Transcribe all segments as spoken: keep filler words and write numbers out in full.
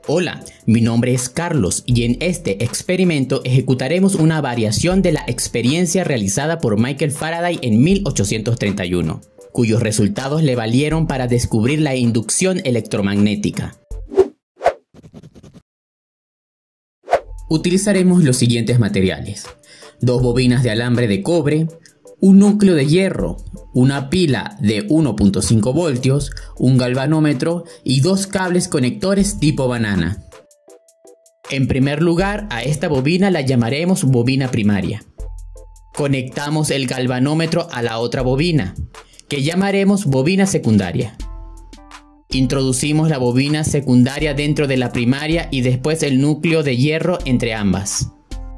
Hola, mi nombre es Carlos y en este experimento ejecutaremos una variación de la experiencia realizada por Michael Faraday en mil ochocientos treinta y uno, cuyos resultados le valieron para descubrir la inducción electromagnética. Utilizaremos los siguientes materiales: dos bobinas de alambre de cobre, un núcleo de hierro, una pila de uno punto cinco voltios, un galvanómetro y dos cables conectores tipo banana. En primer lugar, a esta bobina la llamaremos bobina primaria. Conectamos el galvanómetro a la otra bobina, que llamaremos bobina secundaria. Introducimos la bobina secundaria dentro de la primaria y después el núcleo de hierro entre ambas.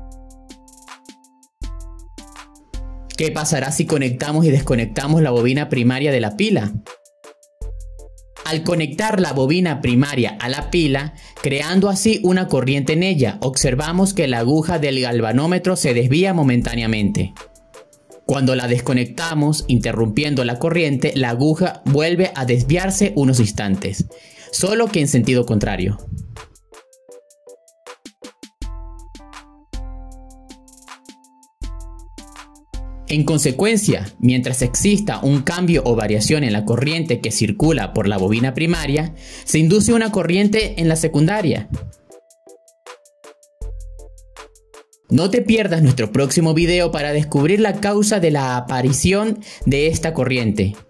¿Qué pasará si conectamos y desconectamos la bobina primaria de la pila? Al conectar la bobina primaria a la pila, creando así una corriente en ella, observamos que la aguja del galvanómetro se desvía momentáneamente. Cuando la desconectamos, interrumpiendo la corriente, la aguja vuelve a desviarse unos instantes, solo que en sentido contrario. En consecuencia, mientras exista un cambio o variación en la corriente que circula por la bobina primaria, se induce una corriente en la secundaria. No te pierdas nuestro próximo video para descubrir la causa de la aparición de esta corriente.